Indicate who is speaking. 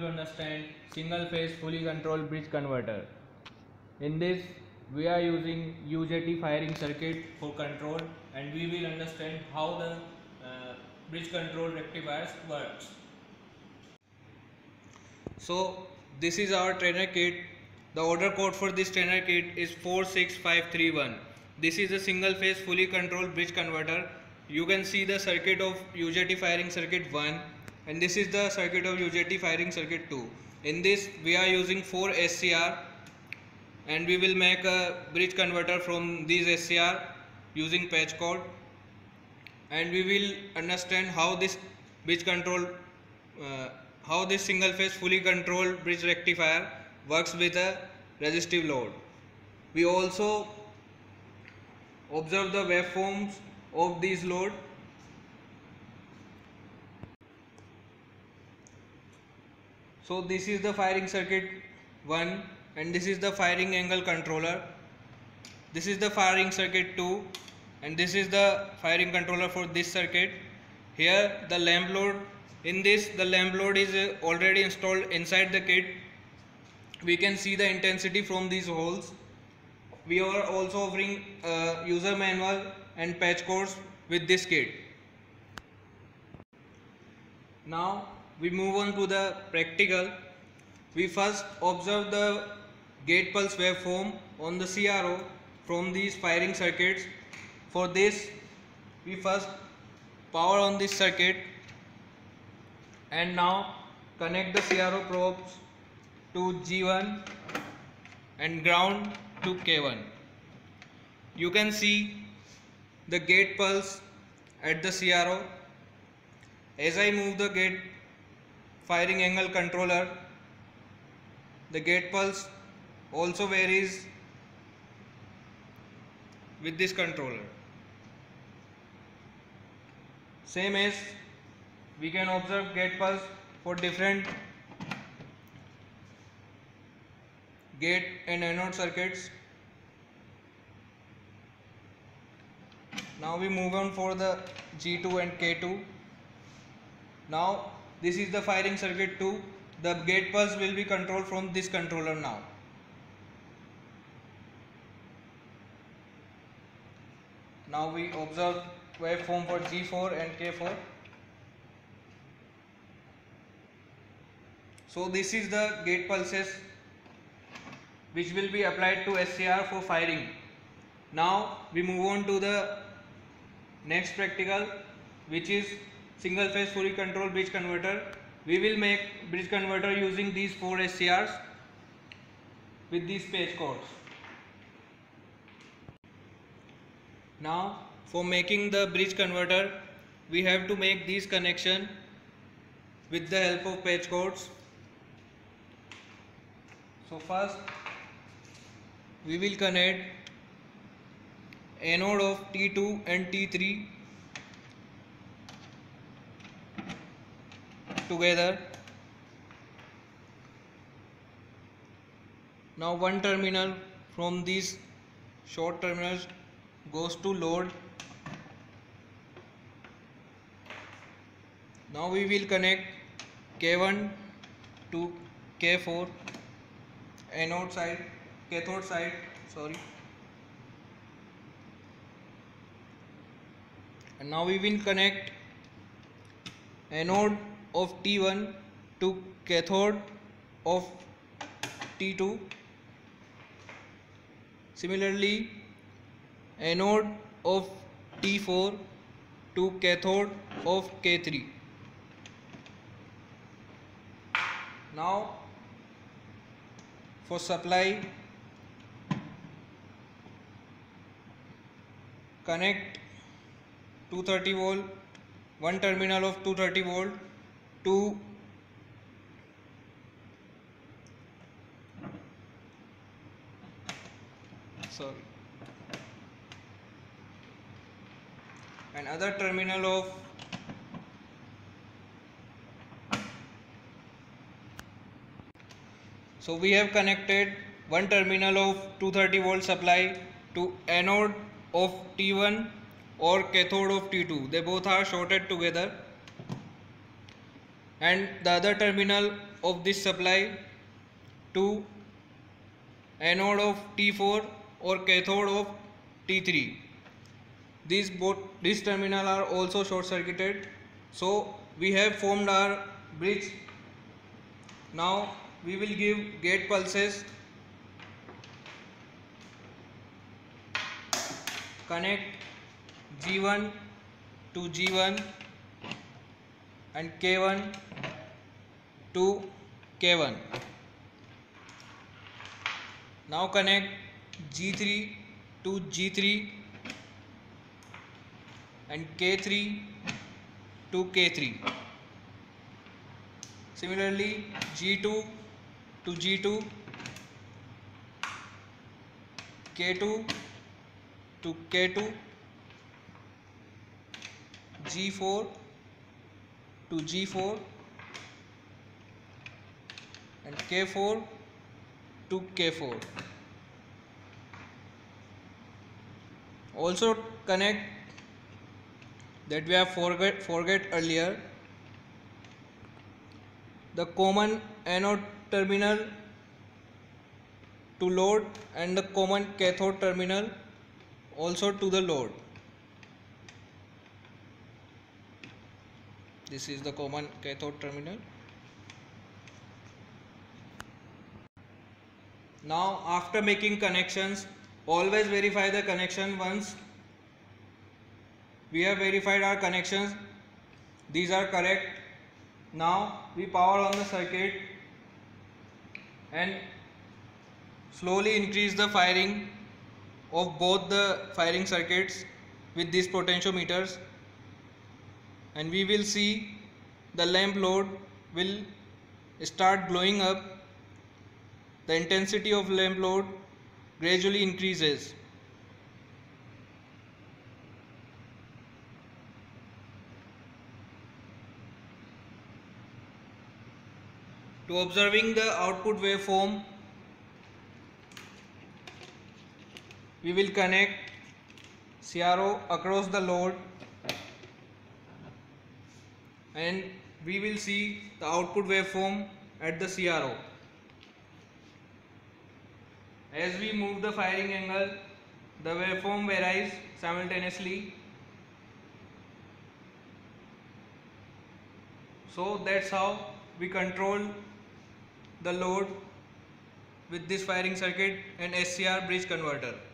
Speaker 1: understand single phase fully controlled bridge converter. In this we are using UJT firing circuit for control, and we will understand how the bridge control rectifiers works. So this is our trainer kit. The order code for this trainer kit is 46531. This is a single phase fully controlled bridge converter. You can see the circuit of UJT firing circuit 1, and this is the circuit of UJT firing circuit 2. In this we are using 4 SCR, and we will make a bridge converter from these SCR using patch cord, and we will understand how this bridge control how this single phase fully controlled bridge rectifier works with a resistive load. We also observe the waveforms of these load. So this is the firing circuit 1, and this is the firing angle controller. This is the firing circuit 2, and this is the firing controller for this circuit. Here the lamp load, in this the lamp load is already installed inside the kit. We can see the intensity from these holes. We are also offering a user manual and patch codes with this kit. Now we move on to the practical. We first observe the gate pulse waveform on the CRO from these firing circuits. For this we first power on this circuit, and now connect the CRO probes to G1 and ground to K1. You can see the gate pulse at the CRO. As I move the gate firing angle controller, the gate pulse also varies with this controller. Same as we can observe gate pulse for different gate and anode circuits. Now we move on for the G2 and K2. Now this is the firing circuit 2. The gate pulse will be controlled from this controller now. Now we observe waveform for G4 and K4. So this is the gate pulses which will be applied to SCR for firing. Now we move on to the next practical, which is single phase fully controlled bridge converter. We will make bridge converter using these 4 SCRs with these patch cords. Now for making the bridge converter, we have to make these connection with the help of patch cords. So first we will connect anode of T2 and T3 together. Now one terminal from these short terminals goes to load. Now we will connect K1 to K4 anode side, cathode side, and now we will connect anode of T1 to cathode of T2. Similarly, anode of T4 to cathode of K3. Now for supply, connect 230 volt, one terminal of 230 volt to another terminal of So we have connected one terminal of 230 volt supply to anode of T1 or cathode of T2. They both are shorted together, and the other terminal of this supply to anode of T4 or cathode of T3. These terminals are also short circuited. So we have formed our bridge. Now we will give gate pulses. Connect G1 to G1 and K1 to K1. Now connect G3 to G3 and K3 to K3. Similarly, G2 to G2, K2 to K2, G4 to G4 and K4 to K4. Also connect that we have forget earlier, the common anode terminal to load and the common cathode terminal also to the load. This is the common cathode terminal. Now after making connections, always verify the connection. Once we have verified our connections, these are correct. Now we power on the circuit and slowly increase the firing of both the firing circuits with these potentiometers, and we will see the lamp load will start glowing up. The intensity of lamp load gradually increases. To observing the output waveform, we will connect CRO across the load and we will see the output waveform at the CRO. As we move the firing angle, the waveform varies simultaneously. So that's how we control the load with this firing circuit and SCR bridge converter.